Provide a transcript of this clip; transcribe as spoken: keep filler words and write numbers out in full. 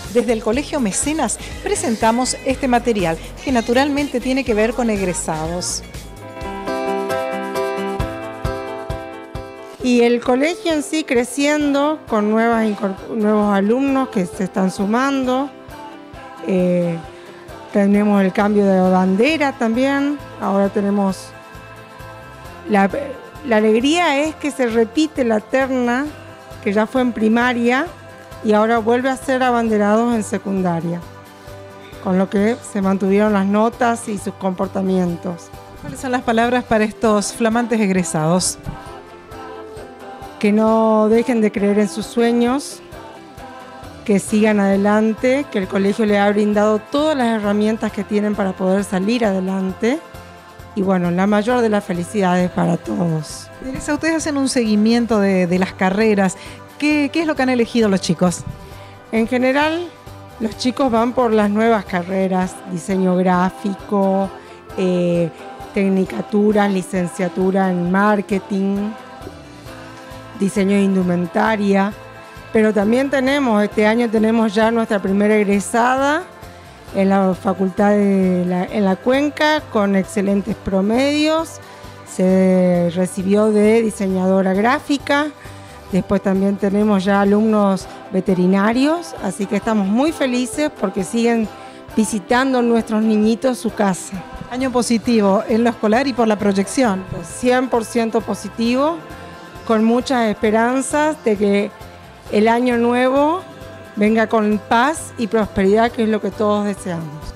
Desde el Colegio Mecenas presentamos este material que naturalmente tiene que ver con egresados. Y el colegio en sí creciendo con nuevas, nuevos alumnos que se están sumando. Eh, tenemos el cambio de bandera también. Ahora tenemos... La, la alegría es que se repite la terna que ya fue en primaria y ahora vuelve a ser abanderados en secundaria. Con lo que se mantuvieron las notas y sus comportamientos. ¿Cuáles son las palabras para estos flamantes egresados? Que no dejen de creer en sus sueños, que sigan adelante, que el colegio les ha brindado todas las herramientas que tienen para poder salir adelante. Y bueno, la mayor de las felicidades para todos. Teresa, ustedes hacen un seguimiento de, de las carreras. ¿Qué, ¿Qué es lo que han elegido los chicos? En general, los chicos van por las nuevas carreras, diseño gráfico, eh, tecnicatura, licenciatura en marketing, diseño de indumentaria, pero también tenemos, este año tenemos ya nuestra primera egresada en la facultad de la, en la Cuenca con excelentes promedios, se recibió de diseñadora gráfica, después también tenemos ya alumnos veterinarios, así que estamos muy felices porque siguen visitando nuestros niñitos su casa. Año positivo en lo escolar y por la proyección. cien por ciento positivo. Con muchas esperanzas de que el año nuevo venga con paz y prosperidad, que es lo que todos deseamos.